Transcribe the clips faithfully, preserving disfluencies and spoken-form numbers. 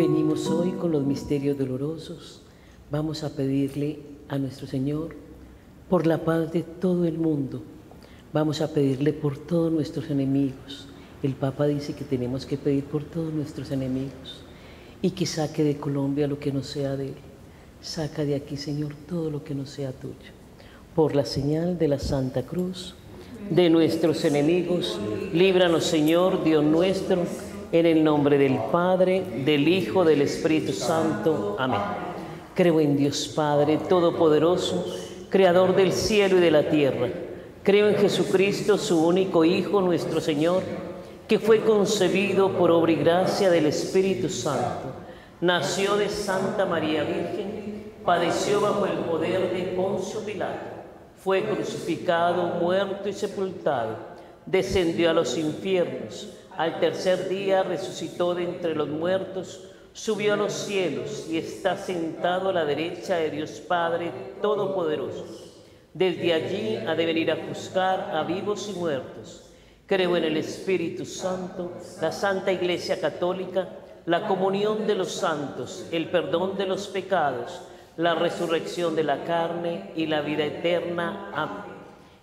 Venimos hoy con los misterios dolorosos. Vamos a pedirle a nuestro Señor por la paz de todo el mundo. Vamos a pedirle por todos nuestros enemigos. El Papa dice que tenemos que pedir por todos nuestros enemigos y que saque de Colombia lo que no sea de Él. Saca de aquí, Señor, todo lo que no sea tuyo. Por la señal de la Santa Cruz de nuestros enemigos, líbranos, Señor, Dios nuestro, en el nombre del Padre, del Hijo, del Espíritu Santo. Amén. Creo en Dios Padre Todopoderoso, Creador del cielo y de la tierra. Creo en Jesucristo, su único Hijo, nuestro Señor, que fue concebido por obra y gracia del Espíritu Santo. Nació de Santa María Virgen, padeció bajo el poder de Poncio Pilato, fue crucificado, muerto y sepultado, descendió a los infiernos, al tercer día resucitó de entre los muertos, subió a los cielos y está sentado a la derecha de Dios Padre Todopoderoso. Desde allí ha de venir a juzgar a vivos y muertos. Creo en el Espíritu Santo, la Santa Iglesia Católica, la comunión de los santos, el perdón de los pecados, la resurrección de la carne y la vida eterna. Amén.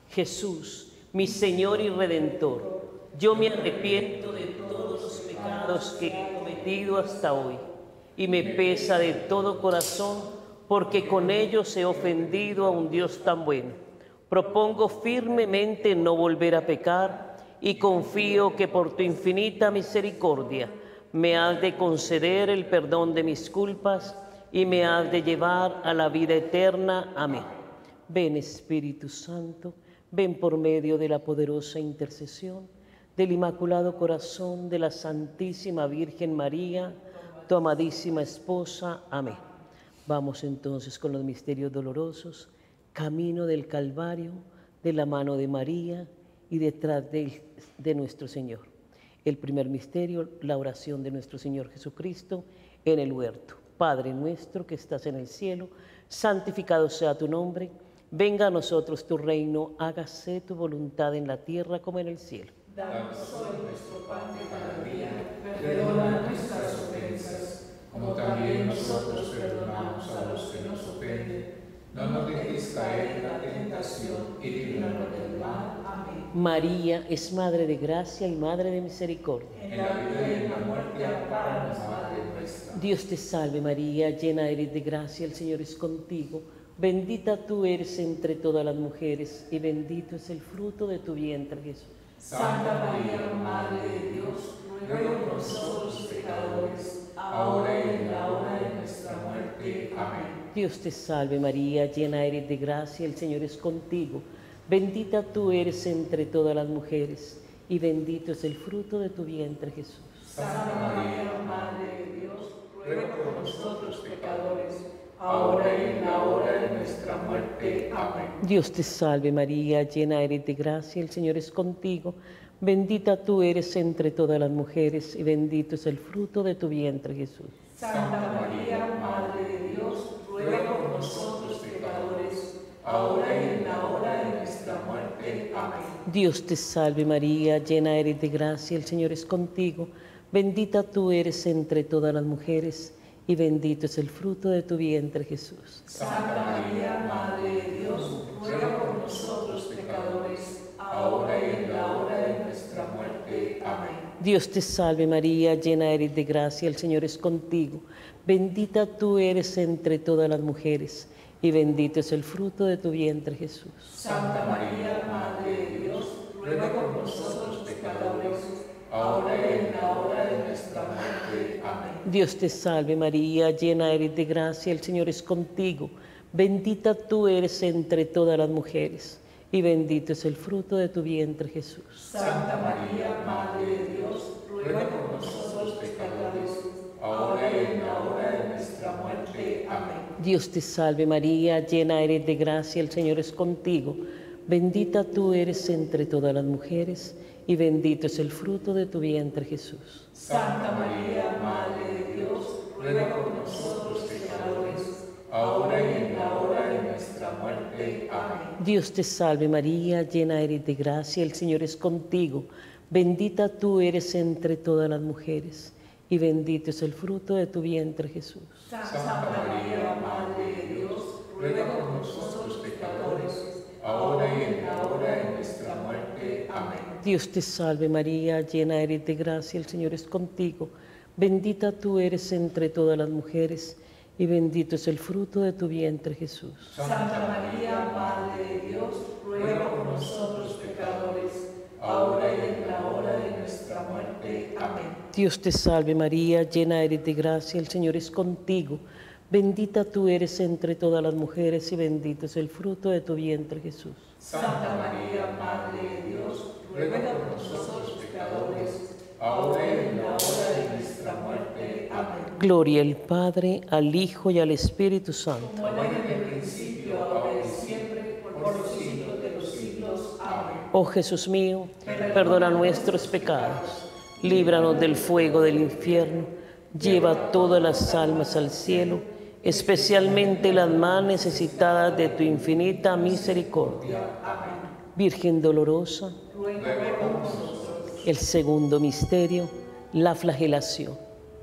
Jesús, mi Señor y Redentor, yo me arrepiento de todos los pecados que he cometido hasta hoy y me pesa de todo corazón porque con ellos he ofendido a un Dios tan bueno. Propongo firmemente no volver a pecar y confío que por tu infinita misericordia me has de conceder el perdón de mis culpas y me has de llevar a la vida eterna. Amén. Ven, Espíritu Santo, ven por medio de la poderosa intercesión del Inmaculado Corazón de la Santísima Virgen María, tu amadísima esposa. Amén. Vamos entonces con los misterios dolorosos, camino del Calvario, de la mano de María y detrás de, de nuestro Señor. El primer misterio, la oración de nuestro Señor Jesucristo en el huerto. Padre nuestro que estás en el cielo, santificado sea tu nombre, venga a nosotros tu reino, hágase tu voluntad en la tierra como en el cielo. Danos hoy nuestro pan de cada día, perdona nuestras ofensas, como también nosotros perdonamos a los que nos ofenden. No nos dejes caer en la tentación y líbranos del mal. Amén. María es Madre de gracia y Madre de misericordia. En la vida y en la muerte, ampáranos, Madre nuestra. Dios te salve María, llena eres de gracia, el Señor es contigo. Bendita tú eres entre todas las mujeres y bendito es el fruto de tu vientre, Jesús. Santa María, Madre de Dios, ruega por nosotros pecadores, ahora y en la hora de nuestra muerte. Amén. Dios te salve María, llena eres de gracia, el Señor es contigo. Bendita tú eres entre todas las mujeres y bendito es el fruto de tu vientre, Jesús. Santa María, Madre de Dios, ruega por nosotros pecadores, ahora y en la hora de nuestra muerte. Amén. Dios te salve María, llena eres de gracia, el Señor es contigo. Bendita tú eres entre todas las mujeres y bendito es el fruto de tu vientre, Jesús. Santa María, Madre de Dios, ruega por nosotros pecadores, ahora y en la hora de nuestra muerte. Amén. Dios te salve María, llena eres de gracia, el Señor es contigo. Bendita tú eres entre todas las mujeres y bendito es el fruto de tu vientre, Jesús. Santa María, Madre de Dios, ruega por nosotros pecadores, ahora y en la hora de nuestra muerte. Amén. Dios te salve María, llena eres de gracia, el Señor es contigo. Bendita tú eres entre todas las mujeres y bendito es el fruto de tu vientre, Jesús. Santa María, Madre de Dios, ruega por nosotros pecadores, ahora y en la hora de nuestra muerte. Amén. Dios te salve María, llena eres de gracia, el Señor es contigo. Bendita tú eres entre todas las mujeres y bendito es el fruto de tu vientre, Jesús. Santa María, Madre de Dios, ruega por nosotros pecadores, ahora y en la hora de nuestra muerte. Amén. Dios te salve María, llena eres de gracia, el Señor es contigo. Bendita tú eres entre todas las mujeres y bendito es el fruto de tu vientre, Jesús. Santa María, Madre de Dios, ruega por nosotros pecadores, ahora y en la hora de nuestra muerte. Amén. Dios te salve María, llena eres de gracia, el Señor es contigo. Bendita tú eres entre todas las mujeres y bendito es el fruto de tu vientre, Jesús. Santa María, Madre de Dios, ruega por nosotros pecadores, ahora y en la hora de nuestra muerte. Amén. Dios te salve María, llena eres de gracia, el Señor es contigo. Bendita tú eres entre todas las mujeres, y bendito es el fruto de tu vientre, Jesús. Santa María, Madre de Dios, ruega por nosotros pecadores, ahora y en la hora de nuestra muerte. Amén. Dios te salve María, llena eres de gracia, el Señor es contigo. Bendita tú eres entre todas las mujeres, y bendito es el fruto de tu vientre, Jesús. Santa María, Madre de Dios, ruega por nosotros pecadores, ahora y en la hora de nuestra muerte. Amén. Gloria al Padre, al Hijo y al Espíritu Santo. Como era en el principio, ahora y siempre, por los siglos de los siglos. Amén. Oh Jesús mío, perdona nuestros pecados, líbranos del fuego del infierno, lleva todas las almas al cielo, especialmente las más necesitadas de tu infinita misericordia. Amén. Virgen dolorosa, Ruega por nosotros. el segundo misterio, la flagelación.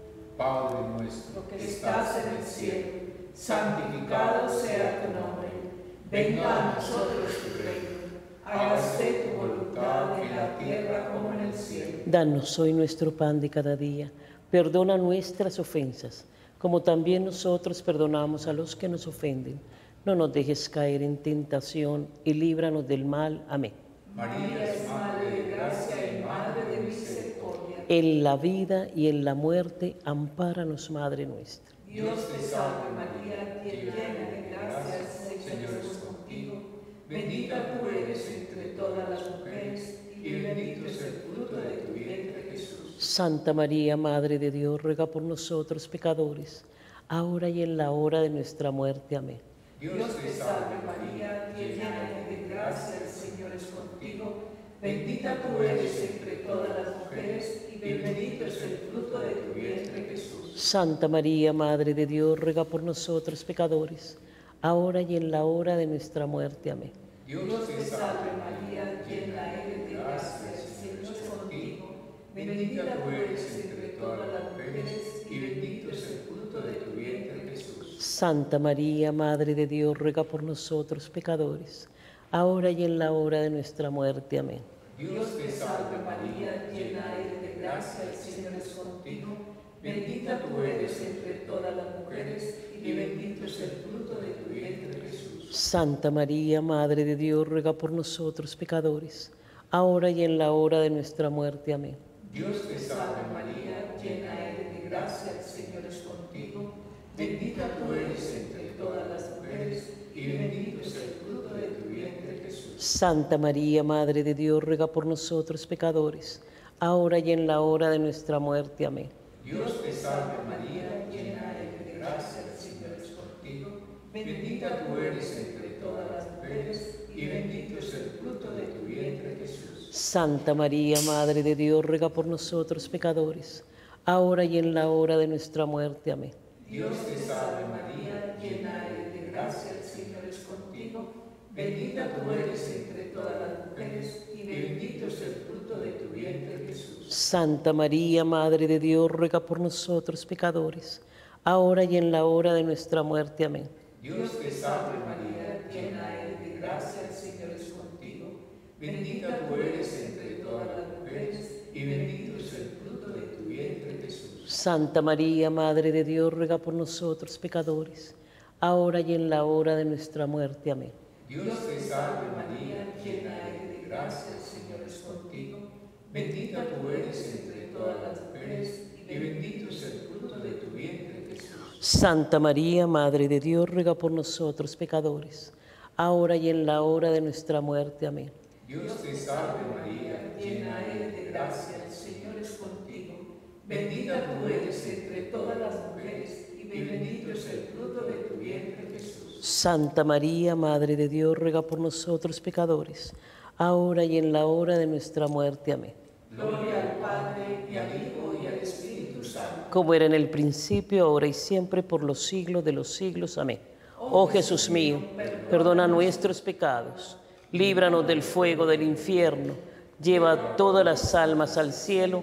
Padre nuestro que estás en el cielo, santificado sea tu nombre. Venga a nosotros tu reino. Hágase tu voluntad en la tierra como en el cielo. Danos hoy nuestro pan de cada día. Perdona nuestras ofensas, como también nosotros perdonamos a los que nos ofenden. No nos dejes caer en tentación y líbranos del mal. Amén. María es Madre de gracia y Madre de misericordia. En la vida y en la muerte, ampáranos, Madre nuestra. Dios te salve María, llena de gracia, el Señor es contigo. Bendita tú eres entre todas las mujeres, y bendito es el fruto de tu vientre, Jesús. Santa María, Madre de Dios, ruega por nosotros pecadores, ahora y en la hora de nuestra muerte. Amén. Dios te salve María, llena de gracia, el Señor es contigo. Bendita tú eres entre todas las mujeres, y bendito es el fruto de tu vientre, Jesús. Santa María, Madre de Dios, ruega por nosotros pecadores, ahora y en la hora de nuestra muerte. Amén. Dios te salve María, llena eres de gracia, el Señor es contigo. Bendita tú eres entre todas las mujeres, y bendito es el fruto de tu vientre, Jesús. Santa María, Madre de Dios, ruega por nosotros pecadores, ahora y en la hora de nuestra muerte. Amén. Dios te salve María, llena eres de gracia, el Señor es contigo. Bendita tú eres entre todas las mujeres, y bendito es el fruto de tu vientre, Jesús. Santa María, Madre de Dios, ruega por nosotros pecadores, ahora y en la hora de nuestra muerte. Amén. Dios te salve María, llena eres de gracia, el Señor es contigo. Bendita tú eres entre todas las mujeres, y bendito es el fruto de tu vientre, Jesús. Santa María, Madre de Dios, ruega por nosotros pecadores, ahora y en la hora de nuestra muerte. Amén. Dios te salve María, llena eres de gracia, el Señor es contigo. Bendita tú eres entre todas las mujeres, y bendito es el fruto de tu vientre, Jesús. Santa María, Madre de Dios, ruega por nosotros pecadores, ahora y en la hora de nuestra muerte. Amén. Dios te salve María, llena eres de gracia, el Señor es contigo. Bendita tú eres entre todas las mujeres, y bendito es el fruto de tu vientre, Jesús. Santa María, Madre de Dios, ruega por nosotros pecadores, ahora y en la hora de nuestra muerte. Amén. Dios te salve María, llena eres de gracia, el Señor es contigo. Bendita tú eres entre todas las mujeres, y bendito es el fruto de tu vientre, Jesús. Santa María, Madre de Dios, ruega por nosotros pecadores, ahora y en la hora de nuestra muerte. Amén. Dios te salve María, llena eres de gracia, el Señor es contigo. Bendita tú eres entre todas las mujeres, y bendito es el fruto de tu vientre, Jesús. Santa María, Madre de Dios, ruega por nosotros pecadores, ahora y en la hora de nuestra muerte. Amén. Dios te salve María, llena eres de gracia, el Señor es contigo. Bendita tú eres entre todas las mujeres, y bendito es el fruto de tu vientre, Jesús. Santa María, Madre de Dios, ruega por nosotros pecadores, ahora y en la hora de nuestra muerte. Amén. Gloria al Padre, y al Hijo, y al Espíritu Santo. Como era en el principio, ahora y siempre, por los siglos de los siglos. Amén. Oh Jesús mío, perdona nuestros pecados, líbranos del fuego del infierno, lleva todas las almas al cielo,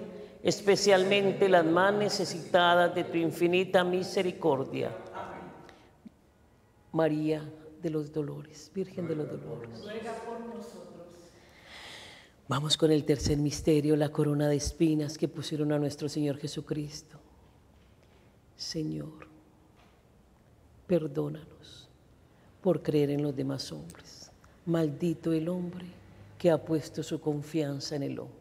especialmente las más necesitadas de tu infinita misericordia. Amén. María de los Dolores, Virgen de los Dolores. Ruega por nosotros. Vamos con el tercer misterio, la corona de espinas que pusieron a nuestro Señor Jesucristo. Señor, perdónanos por creer en los demás hombres. Maldito el hombre que ha puesto su confianza en el hombre.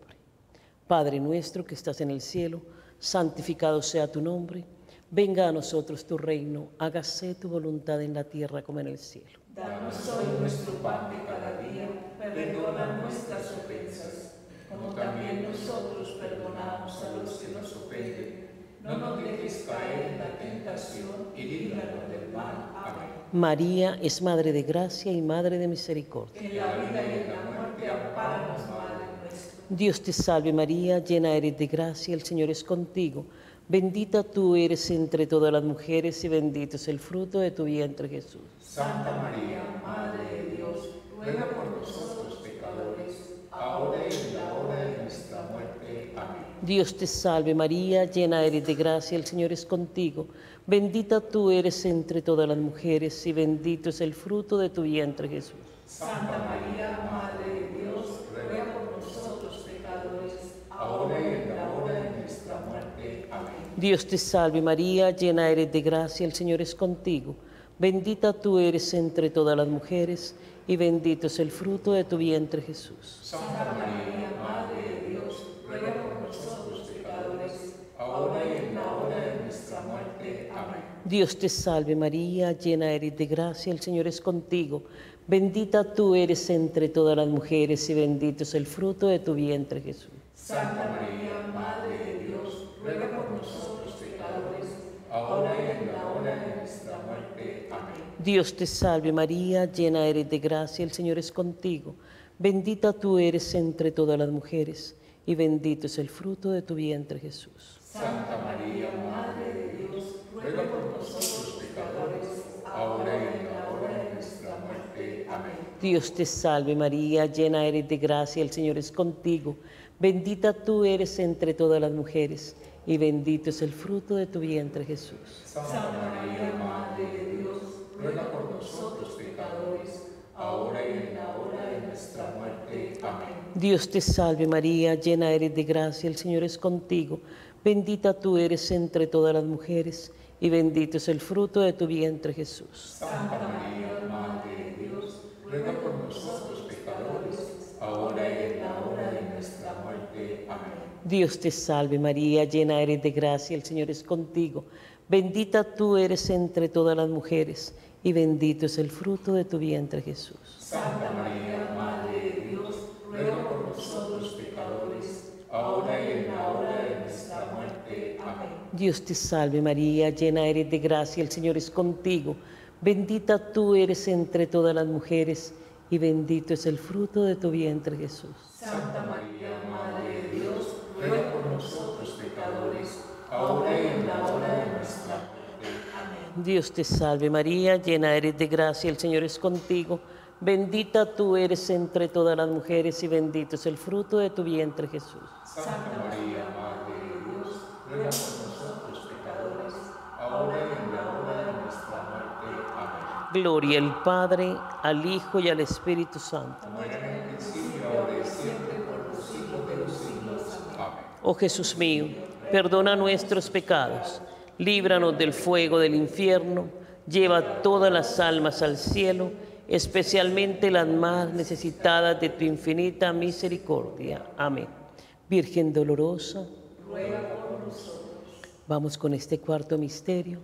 Padre nuestro que estás en el cielo, santificado sea tu nombre. Venga a nosotros tu reino, hágase tu voluntad en la tierra como en el cielo. Danos hoy nuestro pan de cada día, perdona nuestras ofensas, como también nosotros perdonamos a los que nos ofenden. No nos dejes caer en la tentación y líbranos del mal. Amén. María es Madre de Gracia y Madre de Misericordia. En la vida y en la muerte, ampáranos, Madre nuestra. Dios te salve María, llena eres de gracia, el Señor es contigo. Bendita tú eres entre todas las mujeres y bendito es el fruto de tu vientre Jesús. Santa María, Madre de Dios, ruega por nosotros pecadores, ahora y en la hora de nuestra muerte. Amén. Dios te salve María, llena eres de gracia, el Señor es contigo. Bendita tú eres entre todas las mujeres y bendito es el fruto de tu vientre Jesús. Santa María, Madre de Dios, ruega por nosotros pecadores, ahora y en la hora de nuestra muerte. Amén. Dios te salve María, llena eres de gracia, el Señor es contigo. Bendita tú eres entre todas las mujeres y bendito es el fruto de tu vientre Jesús. Santa María, Madre de Dios, ruega por nosotros pecadores, ahora y en la hora de nuestra muerte. Amén. Dios te salve María, llena eres de gracia, el Señor es contigo. Bendita tú eres entre todas las mujeres y bendito es el fruto de tu vientre Jesús. Santa María, Madre de Dios, ruega por nosotros pecadores, ahora y en la hora de nuestra muerte. Amén. Dios te salve María, llena eres de gracia, el Señor es contigo. Bendita tú eres entre todas las mujeres y bendito es el fruto de tu vientre Jesús. Santa María, Madre de Dios, ruega por nosotros pecadores, ahora y en la hora de nuestra muerte. Amén. Dios te salve María, llena eres de gracia, el Señor es contigo. Bendita tú eres entre todas las mujeres y bendito es el fruto de tu vientre Jesús. Santa María, Madre de Dios, ruega por nosotros pecadores, ahora y en la hora de nuestra muerte. Amén. Dios te salve María, llena eres de gracia, el Señor es contigo. Bendita tú eres entre todas las mujeres y bendito es el fruto de tu vientre Jesús. Santa María, Madre de Dios, ruega por nosotros pecadores, ahora y en la hora de nuestra muerte. Amén. Dios te salve María, llena eres de gracia, el Señor es contigo. Bendita tú eres entre todas las mujeres y bendito es el fruto de tu vientre Jesús. Santa María, Madre de Dios, ruega por nosotros pecadores, ahora y en la hora de nuestra muerte. Amén. Dios te salve María, llena eres de gracia, el Señor es contigo. Bendita tú eres entre todas las mujeres y bendito es el fruto de tu vientre Jesús. Santa María, Madre de Dios, ruega por nosotros pecadores, ahora y en la hora de nuestra muerte. Amén. Dios te salve María, llena eres de gracia, el Señor es contigo. Bendita tú eres entre todas las mujeres y bendito es el fruto de tu vientre Jesús. Santa María, Madre de Dios, ruega por nosotros pecadores, ahora y en la hora de nuestra muerte. Amén. Gloria al Padre, al Hijo y al Espíritu Santo. Como era en el principio, ahora y siempre, por los siglos de los siglos. Amén. Oh Jesús mío, perdona nuestros pecados, líbranos del fuego del infierno, lleva todas las almas al cielo, especialmente las más necesitadas de tu infinita misericordia. Amén. Virgen dolorosa, Ruega por nosotros. vamos con este cuarto misterio.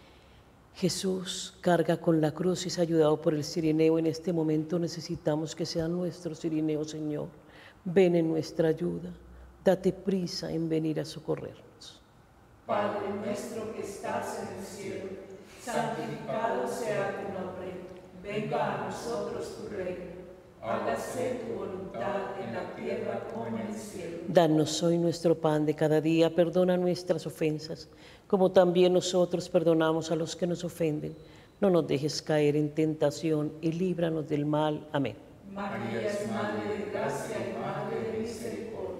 Jesús carga con la cruz y es ayudado por el cirineo. En este momento necesitamos que sea nuestro cirineo, Señor. Ven en nuestra ayuda. Date prisa en venir a socorrernos. Padre nuestro que estás en el cielo, santificado sea tu nombre. Venga a nosotros tu reino. Hágase tu voluntad en la tierra como en el cielo. Danos hoy nuestro pan de cada día. Perdona nuestras ofensas, como también nosotros perdonamos a los que nos ofenden. No nos dejes caer en tentación y líbranos del mal. Amén. María es Madre de gracia y Madre de misericordia.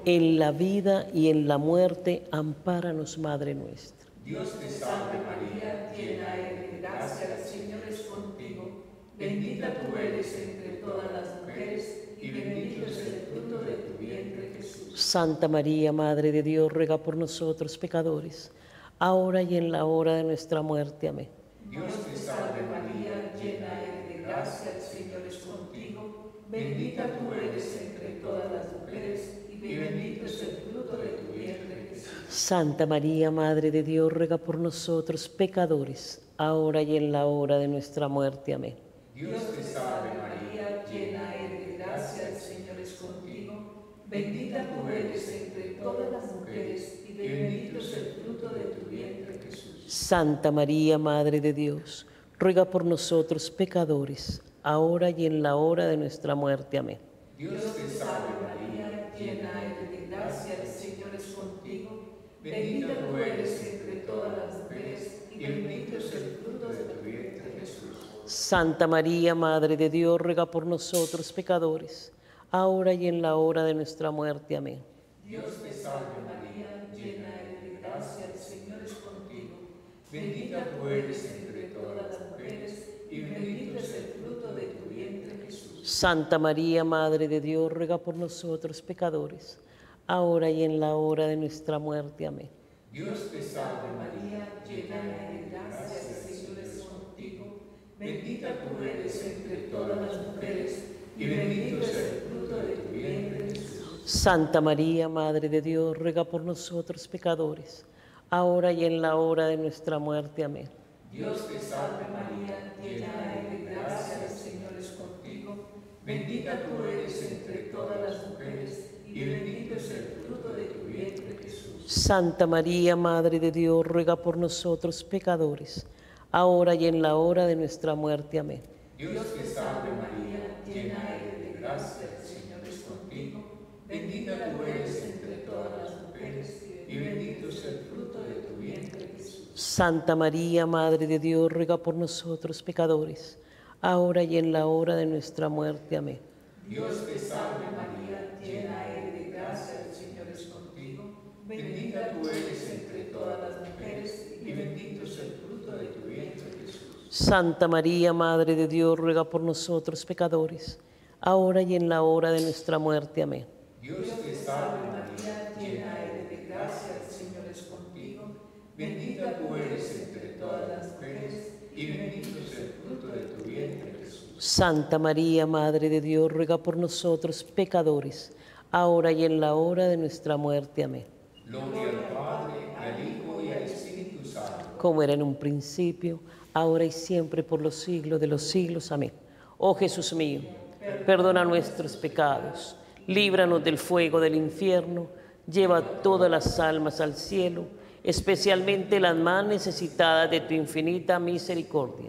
en la vida y en la muerte, ampáranos, Madre nuestra. Dios te salve María, llena eres de gracia, el Señor es contigo. Bendita tú eres entre todas las mujeres, y bendito es el fruto de tu vientre, Jesús. Santa María, Madre de Dios, ruega por nosotros pecadores, ahora y en la hora de nuestra muerte. Amén. Dios te salve María, llena eres de gracia, el Señor es contigo. Bendita tú eres entre todas las mujeres, y bendito es el fruto de tu vientre, Jesús. Santa María, Madre de Dios, ruega por nosotros pecadores, ahora y en la hora de nuestra muerte. Amén. Dios te salve María, llena eres de gracia, el Señor es contigo. Bendita tú eres entre todas las mujeres, y bendito es el fruto de tu vientre, Jesús. Santa María, Madre de Dios, ruega por nosotros pecadores, ahora y en la hora de nuestra muerte. Amén. Dios te salve María, llena eres de gracia, el Señor es contigo. Bendita tú eres entre todas las mujeres, y bendito es el fruto de tu vientre, Jesús. Santa María, Madre de Dios, ruega por nosotros pecadores, ahora y en la hora de nuestra muerte. Amén. Dios te salve María, llena eres de gracia, el Señor es contigo. Bendita tú eres entre todas las mujeres, y bendito es el fruto de tu vientre, Jesús. Santa María, Madre de Dios, ruega por nosotros pecadores, ahora y en la hora de nuestra muerte. Amén. Dios te salve María, llena eres de gracia, el Señor es contigo. Bendita tú eres entre todas las mujeres, y bendito es el fruto de tu vientre, Jesús. Santa María, Madre de Dios, ruega por nosotros pecadores, ahora y en la hora de nuestra muerte. Amén. Dios te salve María, llena eres de gracia, el Señor es contigo. Bendita tú eres entre todas las mujeres, y bendito es el fruto de tu vientre, Jesús. Santa María, Madre de Dios, ruega por nosotros pecadores, ahora y en la hora de nuestra muerte. Amén. Dios te salve María, llena eres de gracia, el Señor es contigo. Bendita tú eres entre todas las mujeres, y bendito es el fruto de tu vientre, Jesús. Santa María, Madre de Dios, ruega por nosotros pecadores, ahora y en la hora de nuestra muerte. Amén. Dios te salve María, llena eres de gracia, el Señor es contigo. Bendita tú eres entre todas las mujeres, y bendito es el fruto de tu vientre, Jesús. Santa María, Madre de Dios, ruega por nosotros pecadores, ahora y en la hora de nuestra muerte. Amén. Dios te salve María, llena eres de gracia, el Señor es contigo. Bendita tú eres entre todas las mujeres, y bendito es el fruto de tu vientre, Jesús. Santa María, Madre de Dios, ruega por nosotros pecadores, ahora y en la hora de nuestra muerte. Amén. Gloria al Padre, al Hijo y al Espíritu Santo. Como era en un principio, ahora y siempre, por los siglos de los siglos. Amén. Oh Jesús mío, perdona nuestros pecados, líbranos del fuego del infierno, lleva todas las almas al cielo, especialmente las más necesitadas de tu infinita misericordia.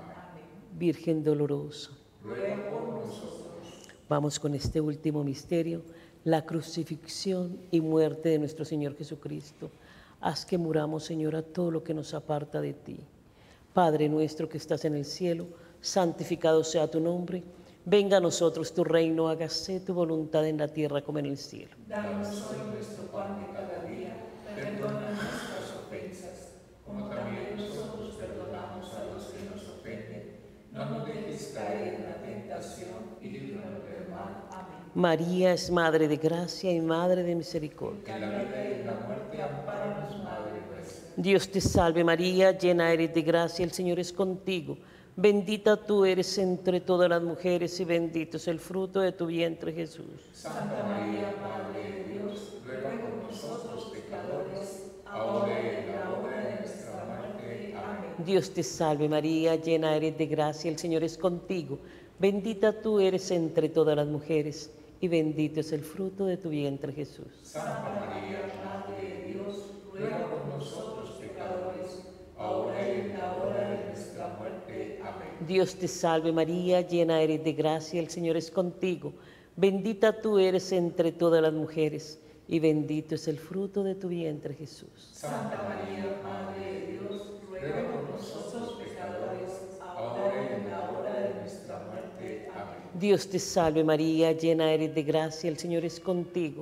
Virgen dolorosa, Ruega por nosotros. vamos con este último misterio, la crucifixión y muerte de nuestro Señor Jesucristo. Haz que muramos, Señor, a todo lo que nos aparta de ti. Padre nuestro que estás en el cielo, santificado sea tu nombre. Venga a nosotros tu reino, hágase tu voluntad en la tierra como en el cielo. Danos hoy nuestro pan de cada día, perdona nuestras ofensas, como también nosotros perdonamos a los que nos ofenden. No nos dejes caer en la tentación y líbranos del mal. Amén. María es Madre de gracia y Madre de misericordia. En la vida y en la muerte, ampáranos, Madre nuestra. Dios te salve María, llena eres de gracia, el Señor es contigo. Bendita tú eres entre todas las mujeres y bendito es el fruto de tu vientre, Jesús. Santa María, Madre de Dios, ruega por nosotros pecadores, ahora y en la hora de nuestra muerte. Amén. Dios te salve María, llena eres de gracia, el Señor es contigo. Bendita tú eres entre todas las mujeres y bendito es el fruto de tu vientre, Jesús. Santa María, Madre de Dios, ruega por nosotros pecadores, ahora y en la hora de nuestra muerte. Amén. Dios te salve María, llena eres de gracia, el Señor es contigo. Bendita tú eres entre todas las mujeres y bendito es el fruto de tu vientre, Jesús. Santa María, Madre de Dios, ruega por nosotros pecadores, ahora y en la hora de nuestra muerte. Amén. Dios te salve María, llena eres de gracia, el Señor es contigo.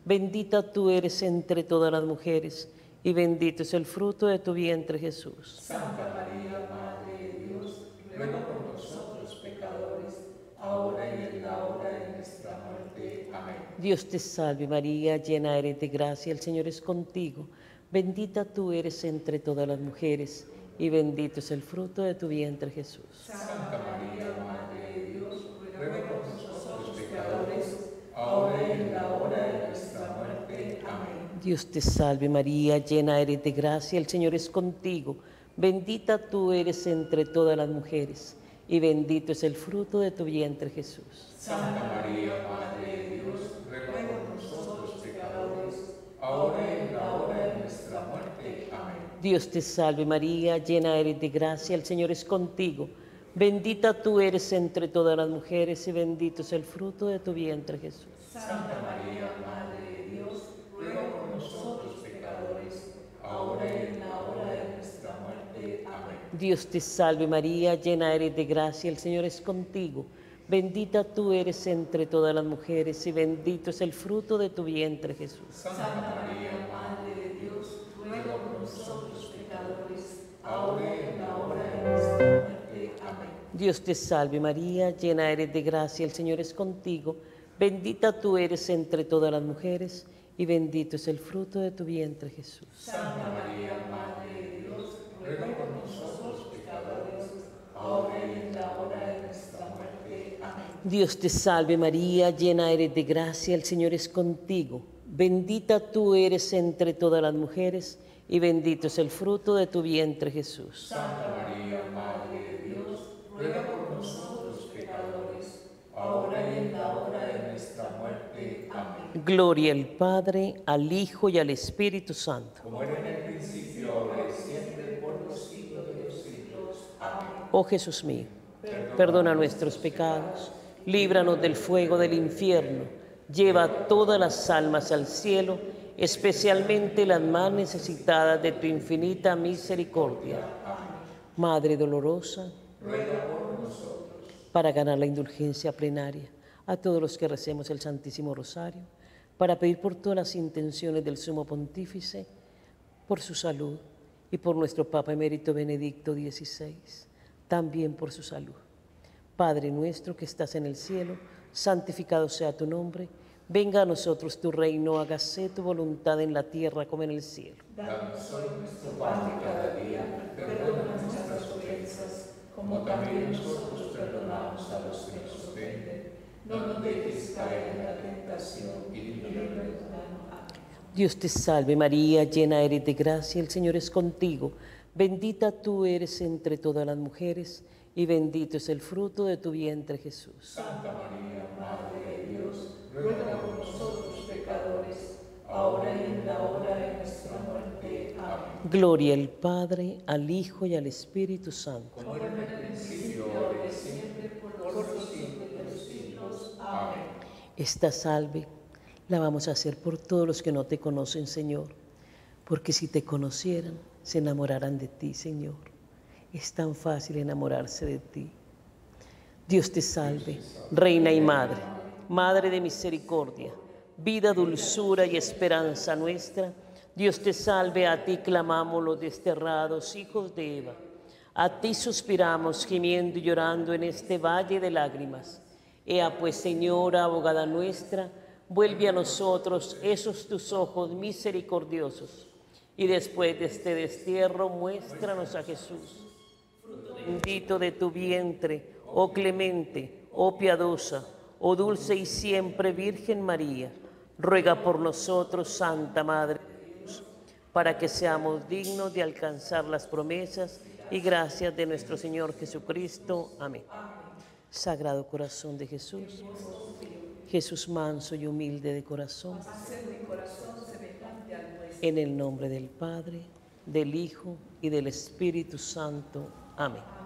bendita tú eres entre todas las mujeres, y bendito es el fruto de tu vientre, Jesús. Santa María, Madre de Dios, ruega por nosotros pecadores, ahora y en la hora de nuestra muerte. Amén. Dios te salve María, llena eres de gracia, el Señor es contigo. Bendita tú eres entre todas las mujeres, y bendito es el fruto de tu vientre, Jesús. Santa María, Madre de Dios, ruega por nosotros pecadores, ahora y en la hora de nuestra muerte. Amén. Dios te salve María, llena eres de gracia, el Señor es contigo. Bendita tú eres entre todas las mujeres, y bendito es el fruto de tu vientre, Jesús. Santa María, Madre de Dios, ruega por nosotros pecadores, ahora y en la hora de nuestra muerte. Amén. Dios te salve María, llena eres de gracia, el Señor es contigo. Bendita tú eres entre todas las mujeres, y bendito es el fruto de tu vientre, Jesús. Santa María, Madre de Dios, ruega por nosotros pecadores, ahora y en la hora de nuestra muerte. Amén. Dios te salve María, llena eres de gracia, el Señor es contigo. Bendita tú eres entre todas las mujeres, y bendito es el fruto de tu vientre, Jesús. Santa María, Madre de Dios, ruega por nosotros pecadores, ahora y en la hora de nuestra muerte. Amén. Dios te salve María, llena eres de gracia, el Señor es contigo. Bendita tú eres entre todas las mujeres, y bendito es el fruto de tu vientre, Jesús. Santa María, Madre de Dios, ruega por nosotros pecadores, ahora y en la hora de nuestra muerte. Amén. Dios te salve María, llena eres de gracia, el Señor es contigo. Bendita tú eres entre todas las mujeres, y bendito es el fruto de tu vientre, Jesús. Santa María, Madre de Dios, ruega por nosotros pecadores, ahora y en la hora de nuestra muerte. Amén. Gloria al Padre, al Hijo y al Espíritu Santo. Como era en el principio, ahora y siempre, por los siglos de los siglos. Amén. Oh Jesús mío, perdona nuestros pecados, líbranos del fuego del infierno, lleva todas las almas al cielo, especialmente las más necesitadas de tu infinita misericordia. Madre dolorosa, Ruega por nosotros. para ganar la indulgencia plenaria, a todos los que recemos el Santísimo Rosario, para pedir por todas las intenciones del Sumo Pontífice, por su salud y por nuestro Papa Emérito Benedicto dieciséis, también por su salud. Padre nuestro que estás en el cielo, santificado sea tu nombre, venga a nosotros tu reino, hágase tu voluntad en la tierra como en el cielo. Danos hoy nuestro pan de cada día, perdona nuestras ofensas, como también nosotros perdonamos a los que nos ofenden. No nos dejes caer en la tentación y líbranos del mal. Amén. Dios te salve María, llena eres de gracia, el Señor es contigo. Bendita tú eres entre todas las mujeres, y bendito es el fruto de tu vientre, Jesús. Santa María, Madre de Dios, ruega por nosotros pecadores, ahora y en la hora de nuestra muerte. Amén. Gloria al Padre, al Hijo y al Espíritu Santo. Como era en el principio, ahora y siempre, por los siglos de los siglos. Amén. Esta salve la vamos a hacer por todos los que no te conocen, Señor, porque si te conocieran, se enamorarán de ti, Señor. Es tan fácil enamorarse de ti. Dios te salve, Reina y Madre, Madre de misericordia, vida, dulzura y esperanza nuestra. Dios te salve, a ti clamamos los desterrados hijos de Eva. A ti suspiramos, gimiendo y llorando en este valle de lágrimas. Ea pues, Señora, abogada nuestra, vuelve a nosotros esos tus ojos misericordiosos, y después de este destierro, muéstranos a Jesús, bendito de tu vientre, oh clemente, oh piadosa, oh dulce y siempre Virgen María. Ruega por nosotros, Santa Madre de Dios, para que seamos dignos de alcanzar las promesas y gracias de nuestro Señor Jesucristo. Amén. Sagrado corazón de Jesús, Jesús manso y humilde de corazón, en el nombre del Padre, del Hijo y del Espíritu Santo. Amén.